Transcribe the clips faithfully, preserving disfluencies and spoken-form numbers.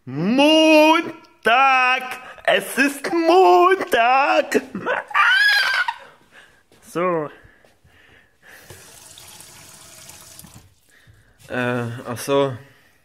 Montag! Es ist Montag! So. Äh, ach so.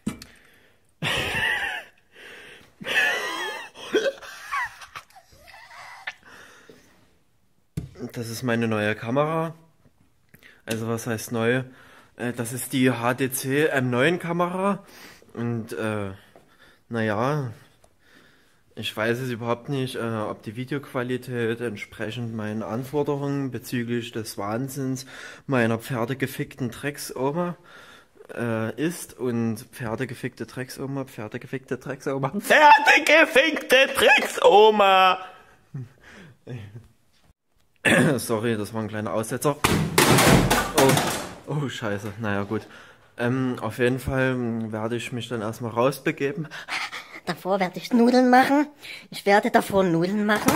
Das ist meine neue Kamera. Also was heißt neu? Äh, das ist die H D C M neun Kamera. Und äh, naja, ich weiß es überhaupt nicht, äh, ob die Videoqualität entsprechend meinen Anforderungen bezüglich des Wahnsinns meiner pferdegefickten Drecksoma äh, ist. Und pferdegefickte Drecksoma, pferdegefickte Drecksoma, pferdegefickte Drecksoma! Sorry, das war ein kleiner Aussetzer. Oh, oh scheiße, naja gut. Ähm, auf jeden Fall werde ich mich dann erstmal rausbegeben. Davor werde ich Nudeln machen. Ich werde davor Nudeln machen.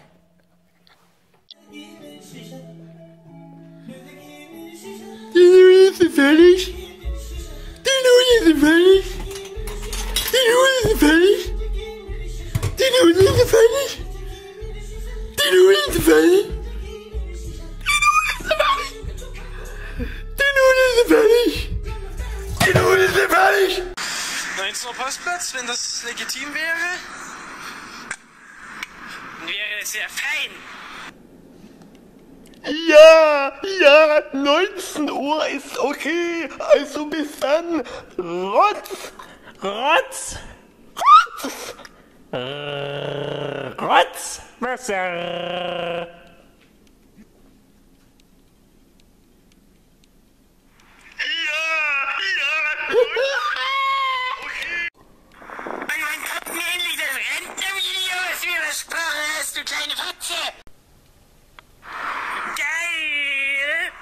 Die Nudeln sind fertig. Die Nudeln sind fertig. Die Nudeln sind fertig. Die Nudeln sind fertig. Die Nudeln sind fertig. Die Nudeln sind fertig. Die Nudeln sind fertig. neunzehn Uhr Postplatz, wenn das legitim wäre, wäre es sehr fein. Ja, ja, neunzehn Uhr ist okay. Also bis dann. Rotz, Rotz, Rotz, äh, Rotz, Wasser. Du kleine Fotze! Geil!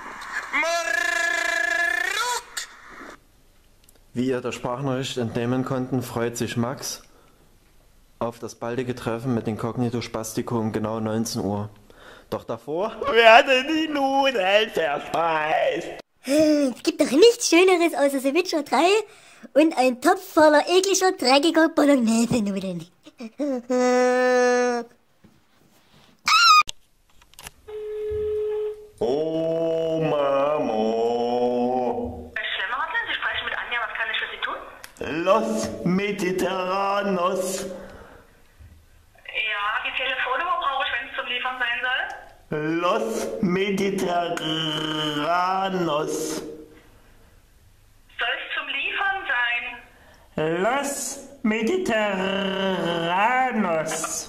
Moruk! Wie ihr der Sprachnachricht entnehmen konnten, freut sich Max auf das baldige Treffen mit den Cognito Spastico um genau neunzehn Uhr. Doch davor werden die Nudeln verspeist. Es gibt doch nichts Schöneres außer The Witcher drei und ein Topf voller ekliger, dreckiger Bolognese-Nudeln. Oh, Mamo. Schlemmerhotline, Sie sprechen mit Anja, was kann ich für Sie tun? Los Mediterranos. Ja, die Telefonnummer brauche ich, wenn es zum Liefern sein soll. Los Mediterranos. Soll es zum Liefern sein? Los Mediterranos.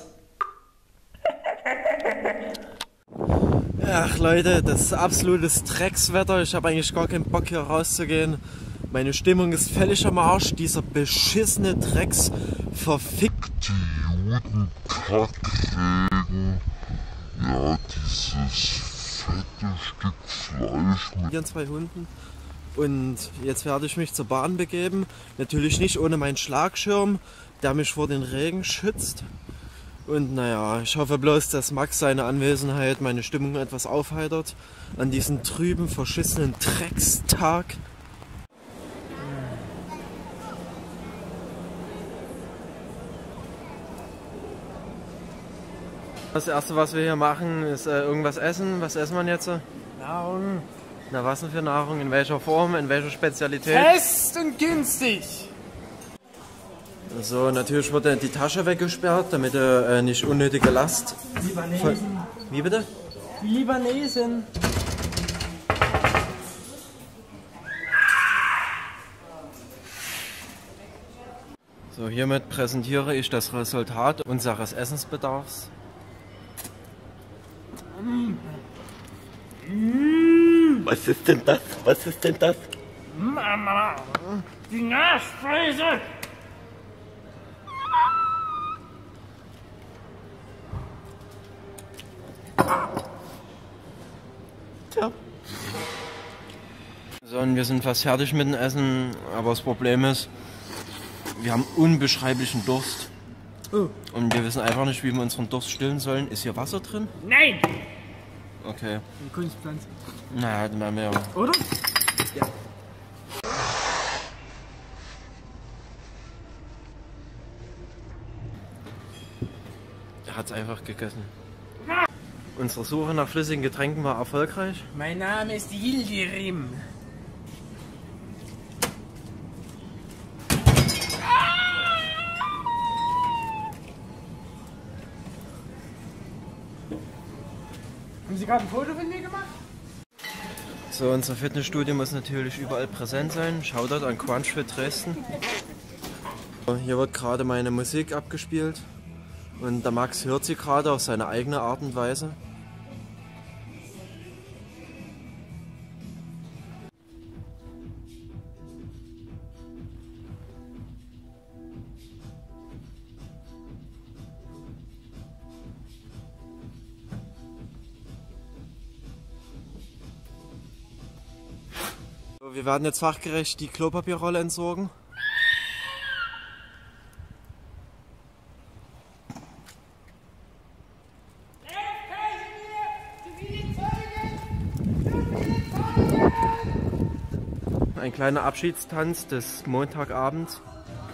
Ach Leute, das ist absolutes Dreckswetter. Ich habe eigentlich gar keinen Bock hier rauszugehen. Meine Stimmung ist völlig am Arsch. Dieser beschissene Drecks verfickte Judenkackregen. Ja, dieses fette Stück Fleisch mit ihren zwei Hunden. Und jetzt werde ich mich zur Bahn begeben. Natürlich nicht ohne meinen Schlagschirm, der mich vor den Regen schützt. Und naja, ich hoffe bloß, dass Max seine Anwesenheit meine Stimmung etwas aufheitert an diesem trüben, verschissenen Dreckstag. Das erste, was wir hier machen, ist äh, irgendwas essen. Was essen wir jetzt? Nahrung. Na, was denn für Nahrung? In welcher Form? In welcher Spezialität? Fest und günstig. So, natürlich wurde die Tasche weggesperrt, damit er äh, nicht unnötige Last. Libanesen. Wie bitte? Libanesen. So, hiermit präsentiere ich das Resultat unseres Essensbedarfs. Was ist denn das? Was ist denn das? Mama, die Nachspeise. Tja. So, und wir sind fast fertig mit dem Essen, aber das Problem ist, wir haben unbeschreiblichen Durst. Oh. Und wir wissen einfach nicht, wie wir unseren Durst stillen sollen. Ist hier Wasser drin? Nein. Okay. Eine Kunstpflanze. Naja, dann werden wir ja. Oder? Ja. hat es einfach gegessen. Unsere Suche nach flüssigen Getränken war erfolgreich. Mein Name ist Yildirim. Haben Sie gerade ein Foto von mir gemacht? So, unser Fitnessstudio muss natürlich überall präsent sein. Shoutout an Crunchfit Dresden. Hier wird gerade meine Musik abgespielt und der Max hört sie gerade auf seine eigene Art und Weise. Wir werden jetzt fachgerecht die Klopapierrolle entsorgen. Ein kleiner Abschiedstanz des Montagabends.